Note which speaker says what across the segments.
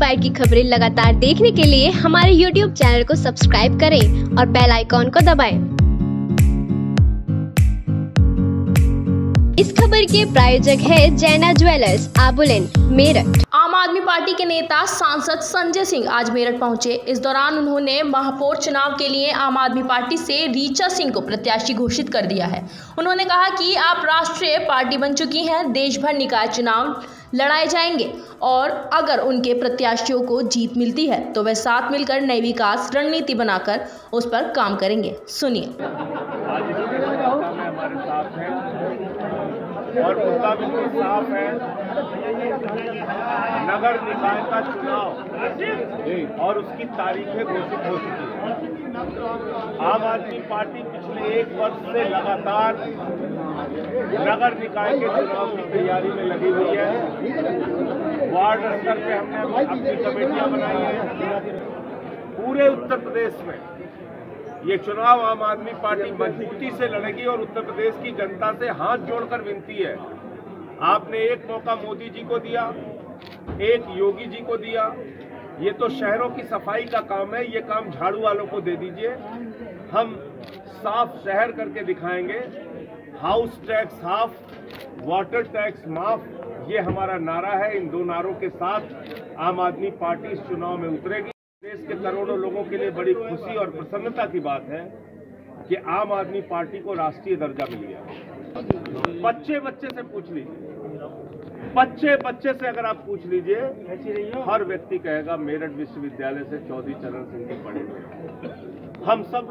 Speaker 1: Bite की खबरें लगातार देखने के लिए हमारे YouTube चैनल को सब्सक्राइब करें और बेल आइकॉन को दबाएं। इस खबर के प्रायोजक है जैना ज्वेलर्स, आबुलेन, मेरठ।
Speaker 2: आम आदमी पार्टी के नेता सांसद संजय सिंह आज मेरठ पहुंचे। इस दौरान उन्होंने महापौर चुनाव के लिए आम आदमी पार्टी से रीचा सिंह को प्रत्याशी घोषित कर दिया है। उन्होंने कहा कि आप राष्ट्रीय पार्टी बन चुकी हैं, देश भर निकाय चुनाव लड़ाए जाएंगे और अगर उनके प्रत्याशियों को जीत मिलती है तो वे साथ मिलकर नई विकास रणनीति बनाकर उस पर काम करेंगे। सुनिए।
Speaker 3: और मुद्दा बिल्कुल साफ है, नगर निकाय का चुनाव और उसकी तारीखें घोषित हो चुकी है। आम आदमी पार्टी पिछले 1 वर्ष से लगातार नगर निकाय के चुनाव की तैयारी में लगी हुई है। वार्ड स्तर पे हमने अपनी कमेटियां बनाई हैं। पूरे उत्तर प्रदेश में ये चुनाव आम आदमी पार्टी मजबूती से लड़ेगी और उत्तर प्रदेश की जनता से हाथ जोड़कर विनती है, आपने एक मौका मोदी जी को दिया, एक योगी जी को दिया। ये तो शहरों की सफाई का काम है, ये काम झाड़ू वालों को दे दीजिए। हम साफ शहर करके दिखाएंगे। House tax half, water tax माफ, ये हमारा नारा है। इन 2 नारों के साथ आम आदमी पार्टी इस चुनाव में उतरेगी। देश के करोड़ों लोगों के लिए बड़ी खुशी और प्रसन्नता की बात है कि आम आदमी पार्टी को राष्ट्रीय दर्जा मिल गया। बच्चे से पूछ लीजिए, बच्चे से अगर आप पूछ लीजिए, हर व्यक्ति कहेगा मेरठ विश्वविद्यालय से चौधरी चरण सिंह जी पढ़े हुए। हम सब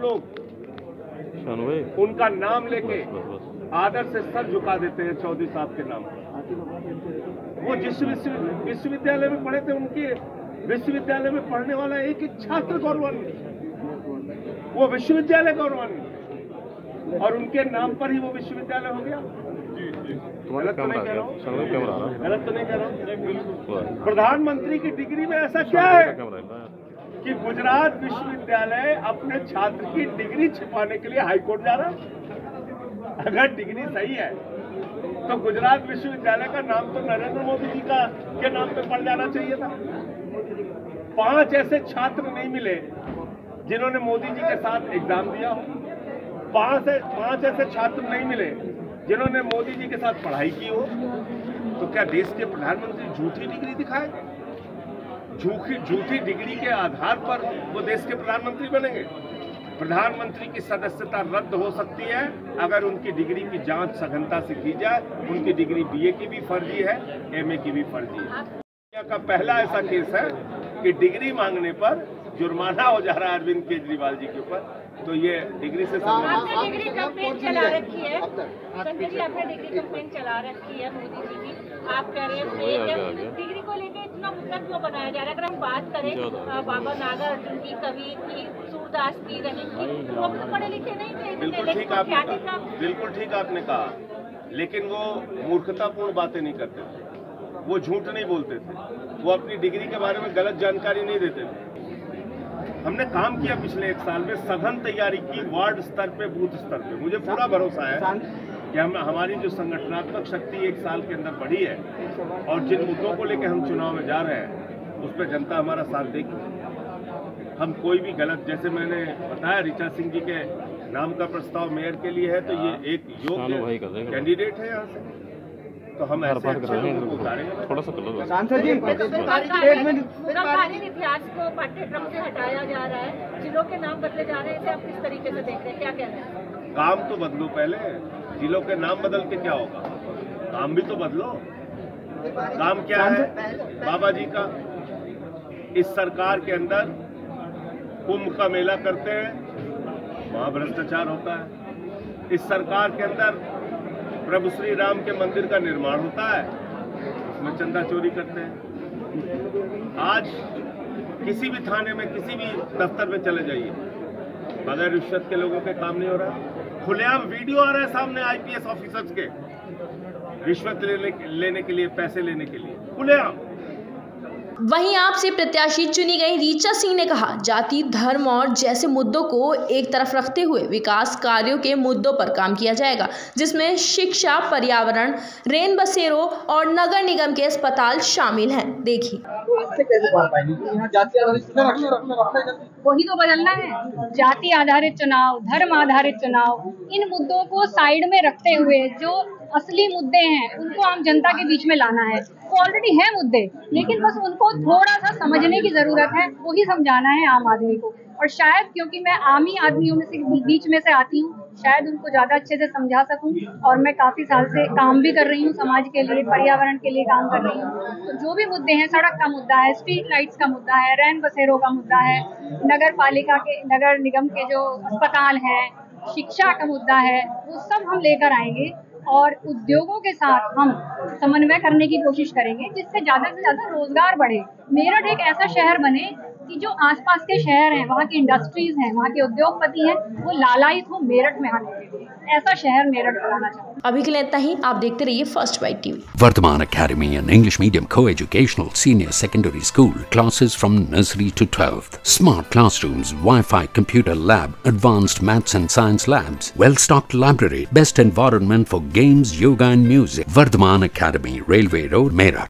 Speaker 3: लोग उनका नाम लेके आदर से सर झुका देते हैं चौधरी साहब के नाम पर। वो जिस विश्वविद्यालय में पढ़े थे, उनके विश्वविद्यालय में पढ़ने वाला एक छात्र गौरवान्वित, वो विश्वविद्यालय गौरवान्वित, और उनके नाम पर ही वो विश्वविद्यालय हो गया। गलत तो नहीं कह रहा हूँ, गलत तो नहीं कह रहा हूँ। प्रधानमंत्री की डिग्री में ऐसा क्या है कि गुजरात विश्वविद्यालय अपने छात्र की डिग्री छिपाने के लिए हाईकोर्ट जा रहा है? अगर डिग्री सही है तो गुजरात विश्वविद्यालय का नाम तो नरेंद्र मोदी जी के नाम पे पड़ जाना चाहिए था। 5 ऐसे छात्र नहीं मिले जिन्होंने मोदी जी के साथ एग्जाम दिया हो। 5 ऐसे छात्र नहीं मिले जिन्होंने मोदी जी के साथ पढ़ाई की हो। तो क्या देश के प्रधानमंत्री झूठी डिग्री दिखाए? झूठी डिग्री के आधार पर वो देश के प्रधानमंत्री बनेंगे? प्रधानमंत्री की सदस्यता रद्द हो सकती है अगर उनकी डिग्री की जांच सघनता से की जाए। उनकी डिग्री BA की भी फर्जी है, MA की भी फर्जी है। दुनिया का पहला ऐसा केस है कि डिग्री मांगने पर जुर्माना हो जा रहा है अरविंद केजरीवाल जी के ऊपर। तो ये डिग्री से
Speaker 4: आपने डिग्री कंप्लेंट चला रखी है, संजय जी, आपने डिग्री कंप्लेंट चला रखी है मोदी जी की। आप कह रहे हैं डिग्री को लेकर इतना मुद्दा क्यों बनाया जा रहा है? अगर हम बात करें बाबा नागार्जुन की, कवि की, सूरदास की, रहीम की, वो पढ़े लिखे नहीं थे।
Speaker 3: बिल्कुल ठीक आपने कहा, लेकिन वो मूर्खतापूर्ण बातें नहीं करते थे, वो झूठ नहीं बोलते थे, वो अपनी डिग्री के बारे में गलत जानकारी नहीं देते थे। हमने काम किया पिछले 1 साल में, सघन तैयारी की, वार्ड स्तर पे, बूथ स्तर पे। मुझे पूरा भरोसा है कि हमारी जो संगठनात्मक शक्ति 1 साल के अंदर बढ़ी है और जिन मुद्दों को लेकर हम चुनाव में जा रहे हैं उस पर जनता हमारा साथ देगी। हम कोई भी गलत, जैसे मैंने बताया रीचा सिंह जी के नाम का प्रस्ताव मेयर के लिए है, तो ये एक योग्य कैंडिडेट है यहाँ से, तो हम ऐसे अच्छे लोगों को उतारेंगे।
Speaker 5: थोड़ा सा
Speaker 4: सांसद जी, इतिहास को पाठ्यक्रम से हटाया जा रहा है, जिलों के नाम बदले जा रहे हैं, इसे आप किस तरीके से देख रहे हैं, क्या कह रहे हैं?
Speaker 3: काम तो बदलो पहले, जिलों के नाम बदल के क्या होगा? काम भी तो बदलो। काम क्या है बाबा जी का? इस सरकार के अंदर कुंभ का मेला करते हैं, वहां भ्रष्टाचार होता है। इस सरकार के अंदर प्रभु श्री राम के मंदिर का निर्माण होता है, उसमें चंदा चोरी करते हैं। आज किसी भी थाने में, किसी भी दफ्तर में चले जाइए, बगैर रिश्वत के लोगों के काम नहीं हो रहा। खुलेआम वीडियो आ रहा है सामने IPS ऑफिसर्स के, रिश्वत लेने के लिए, पैसे लेने के लिए, खुलेआम।
Speaker 2: वहीं आप से प्रत्याशी चुनी गई रीचा सिंह ने कहा, जाति, धर्म और जैसे मुद्दों को एक तरफ रखते हुए विकास कार्यों के मुद्दों पर काम किया जाएगा, जिसमें शिक्षा, पर्यावरण, रेन बसेरों और नगर निगम के अस्पताल शामिल हैं। देखिए
Speaker 5: वही तो बदलना है, जाति आधारित चुनाव, धर्म आधारित चुनाव, इन मुद्दों को साइड में रखते हुए जो असली मुद्दे हैं उनको आम जनता के बीच में लाना है। वो ऑलरेडी है मुद्दे, लेकिन बस उनको थोड़ा सा समझने की जरूरत है, वही समझाना है आम आदमी को। और शायद क्योंकि मैं आम ही आदमियों में से बीच में से आती हूँ, शायद उनको ज्यादा अच्छे से समझा सकूं। और मैं काफी साल से काम भी कर रही हूँ, समाज के लिए, पर्यावरण के लिए काम कर रही हूँ। तो जो भी मुद्दे हैं, सड़क का मुद्दा है, स्ट्रीट लाइट्स का मुद्दा है, रैन बसेरों का मुद्दा है, नगर पालिका के, नगर निगम के जो अस्पताल हैं, शिक्षा का मुद्दा है, वो सब हम लेकर आएंगे और उद्योगों के साथ हम समन्वय करने की कोशिश करेंगे, जिससे ज्यादा से ज्यादा रोजगार बढ़े। मेरठ एक ऐसा शहर बने कि जो आसपास के शहर हैं, वहाँ की इंडस्ट्रीज हैं, वहाँ के उद्योगपति हैं, वो लालायित हो मेरठ में आने के लिए। ऐसा शहर मेरठ बनाना चाहते हैं।
Speaker 2: अभी के लिए इतना ही। आप देखते रहिए First Bite TV.
Speaker 6: Vardhaman Academy, an English medium co-educational senior secondary school. Classes from nursery to 12th. Smart classrooms, Wi-Fi, computer lab, advanced maths and science labs, well-stocked library, best environment for games, yoga and music. Vardhaman Academy, Railway Road, Meerut.